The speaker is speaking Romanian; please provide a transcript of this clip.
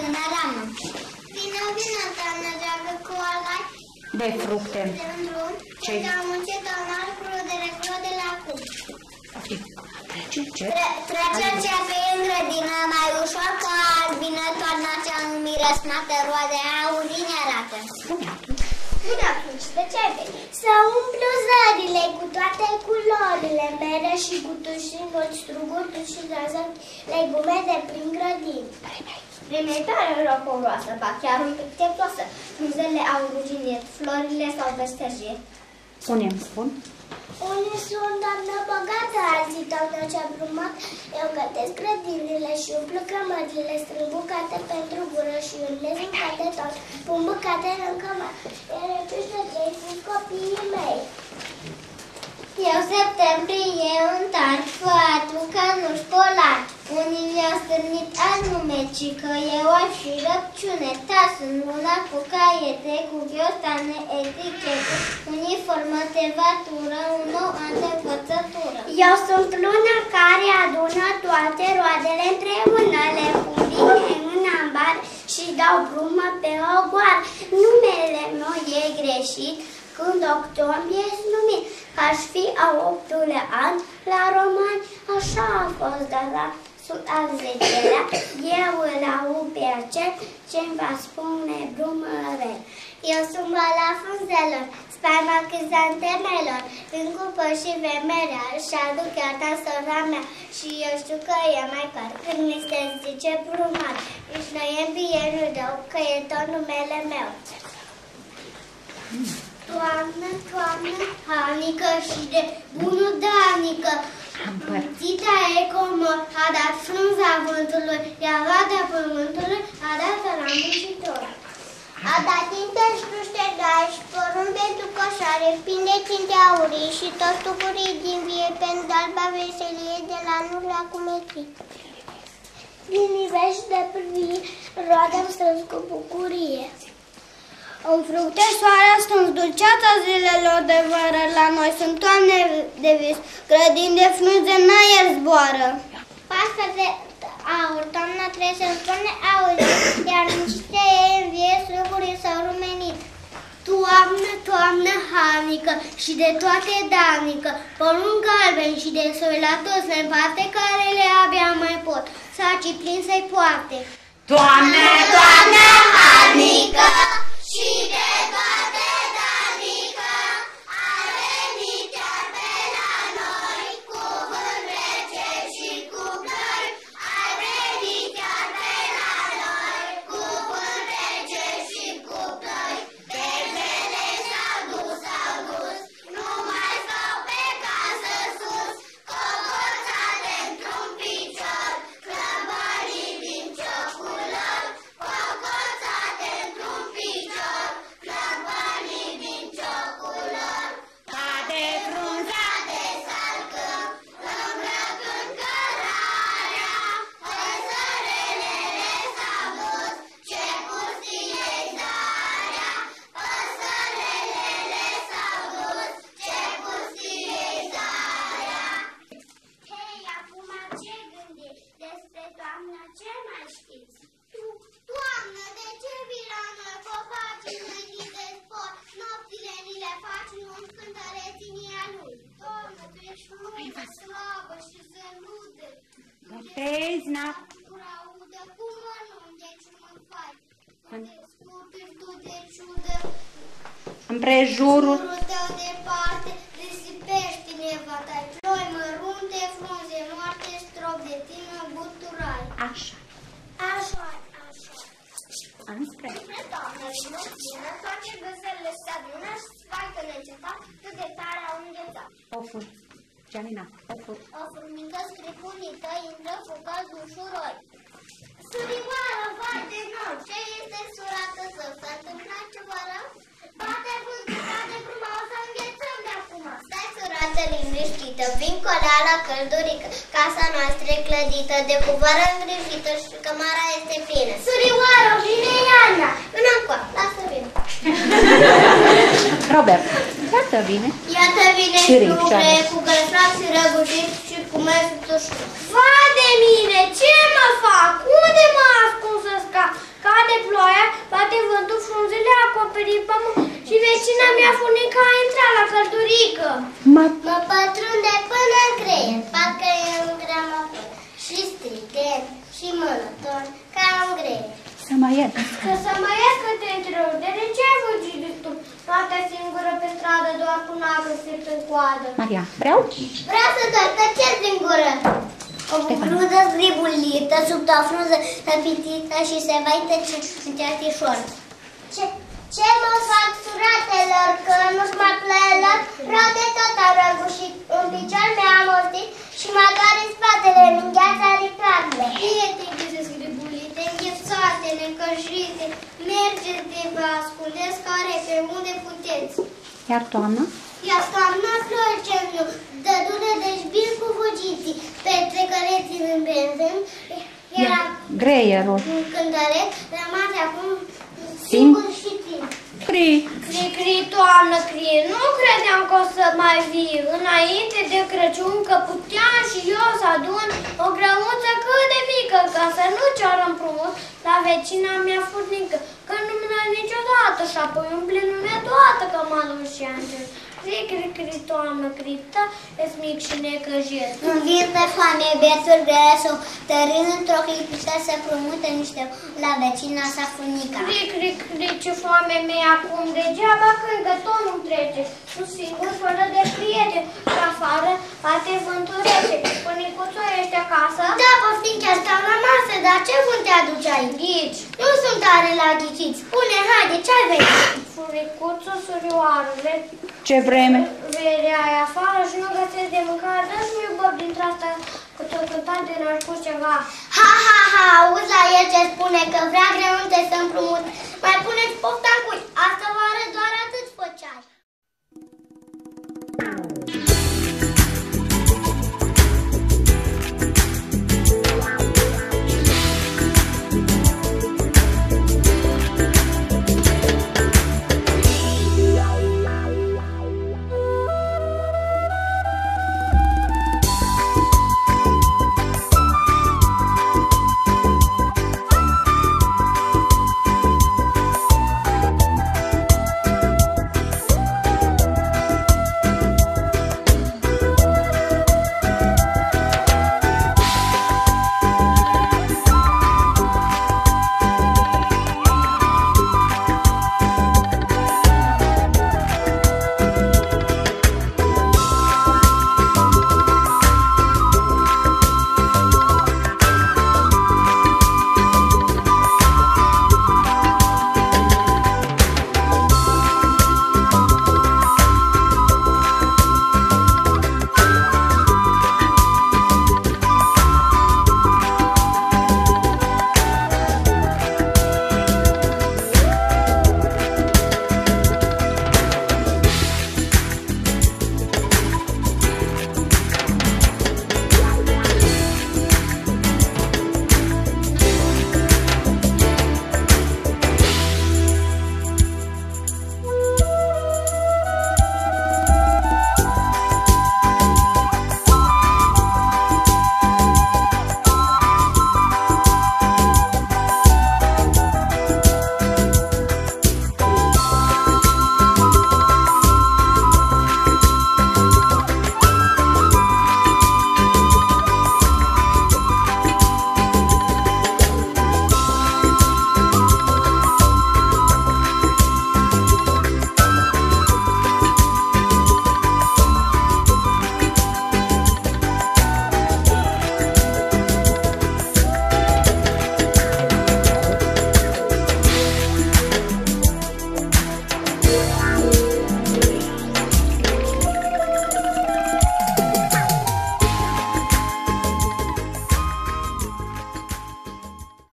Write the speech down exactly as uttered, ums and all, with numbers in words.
mâna ramă. Vină, vină, doamnă dragă, cu alai. De fructe. Ce? Ce am muncit donar crudele, crudele acum. Ce? Ce? Trece cea pe în grădină mai ușor, că albină toarna cea în mirăsnată roade aurii ne arată. Bine atunci, de ce ai venit? Să umplu zările cu toate culorile, mere și guturi și îngoți, struguri și gazări, legume de prin grădini. Primei tare rocuroasă, ba chiar un pic teptoasă. Frunzele au ruginit, florile s-au vestergit. Spune-mi, spun. Unii sunt doamnă bogată, alții doamnă cea brumat. Eu gătesc grădinile și umplu cămările, strâng bucate pentru gură și unele bucate tot. Pun bucate în cămăr, iar atunci de trei sunt copiii mei. Eu septembrie întar, fătul că nu-și polat. Unii mi-au stârnit anume, ci că eu aș fi răpciune. Tas în luna cu caiete, cu ghiostane, etichete, uniformă, tevatură, un nou an de învățătură. Eu sunt luna care adună toate roadele împreună, le pun bine în ambar și dau brumă pe ogoar. Numele meu e greșit când octombrie-s numit. Aș fi a optulea an la romani, așa a fost, dar la sunt al zecelea, eu îl aud pe acel ce-mi va spune brumărel. Eu sunt la frunzelor, spaima crizantemelor, în cupă și vemelea, și aduc iarta sora mea, și eu știu că e mai car, când mi se zice brumar, nici noiembrie nu dau, că e tot numele meu. Toamnă, toamnă, hanică și de bunul danică, Țita e comor, a dat frunza vântului, i-a luat de pământului, a dat la muncitor. A dat tinte și ștergari și porun pentru coșare, pinde tinte aurii și toți tucurii din vie pentru alba veselie de la nula cu metrii. Din ivești de privire, roade-mi strâns cu bucurie. În fructe soarea strâns dulceața zilelor de vară, la noi sunt toamne de vis, grădini de frunze în aer zboară. Pasări de aur, toamna trebuie să-mi spune auzi, iar niște ei în vie strâmburii s-au rumenit. Toamnă, toamnă harnică și de toate danică, porun galben și de soi la toți le împarte, care le abia mai pot, sacii plin să-i poarte. Toamnă, toamnă harnică și de toate danică, a venit chiar pe la noi, cu vânt rece și cu ploi. A venit chiar pe la noi, cu vânt rece și cu ploi. Berbele s-au dus, s-au dus, nu mai stau pe casă sus, cocoțate într-un picior, clăbării din ciocul lor. Cocoțate într-un picior, clăbării din ciocul lor. Cade frunza de salcăm, îmbrăcând cărarea, păsărelele s-au dus, ce pustie-i zarea. Păsărelele s-au dus, ce pustie-i zarea. Hei, acum ce gândiți? Despre toamnă ce mai știți? Toamnă, de ce vii la noi copacii mâinii de spor? Nopțile ni le faci nunți cântăreții nia lui. Doamnă, tu ești frumă, slabă și zănudă. Botezi, na... Gura udă, cum mănânci, deci mă fai. Când scurturi tu de ciudă, împrejurul jurul tău departe, risipești nevata-i. Ploi mărunte, frunze moarte, strop de tine buturai. așa. Așa, așa. Am spre. Spre toamnă, vină, vină, toate găsările se adună și spaică neîncetat, cât de tare au înghețat. Ofuri. Gianina, ofuri. O formică scripunită intră cu călzi ușuroi. Surioară, vai de nou, ce este surată să s-a întâmplat ceva rău? Bate vântul, bate bruma, o să înghețăm de acum. Stai, surată liniștită, vin coleala căldurică, casa noastră e clădită, de cuvoară îngrijită și cămara este plină. Surioară, vine iarna, până încoa, lasă vină. Robert, iată vine. Iată vine șnucle, cu găsrac și răgușit și cu mersul ușor. Vai de mine, ce mă fac? Unde mă ascuns să scap? strident și mănător, cam greu. Să mă iert. Că să mă ies că te întreb, de ce ai fugit de tu? Toată singură pe stradă, doar cu nagă stript în coadă. Maria, vreau? Vreau să doar tăceți din gură. O brudă zgribulită, sub o frunză tăpitită și se vai tăce în ceatișor. Ce, ce mă fac suratelor, că nu-ți mă plălăr? Vreau de tot au răgușit, un picior mi-am ostit și măcar în spatele, în gheața riplatele. Prieteni zgribulite, înghețate, necăjite, mergeți de vă ascundeți care pe unde puteți. Iar toamna? Iar toamna florceniu, dă-dune deci bine cu fugiții, petrecăreții în benzin, era greierul. un cântăret, rămase acum Singur singur și timp. Cri. Cri, cri, toamnă, cri, nu credeam că o să mai vii înainte de Crăciun, că puteam și eu să adun o grămuță cât de mică, ca să nu ceară împrumut la vecina mea furnică, că nu mi-a niciodată și apoi umple lumea toată că mă duc și angel. Cri, cri, cri, toamnă, criptă, ești mic și necăjit. Îmi vin de foame, bieturi grele sau tărând într-o clipită să prumute niște la vecina sa furnica. Cri, cri, cri, ce foame mi-e acum, degeaba când că tot nu trece. Tu singur, fără de prieteni, și afară, alte vânturețe. Pânicuțul ești acasă? Da, poftim, chiar stau la masă, dar ce vânt te aduce aici? Ghici. Nu sunt tare la ghicit. Spune, haide, ce-ai venit? Furicuțul, surioarele. Ce vreme? Verea aia afară și nu găsesc de mâncare, dă-și mi-o băb dintre asta că tot cântat de n-aș pus ceva. Ha, ha, ha, auzi la el ce spune că vrea greunte să împrumut. Mai puneți pofta în cui, asta va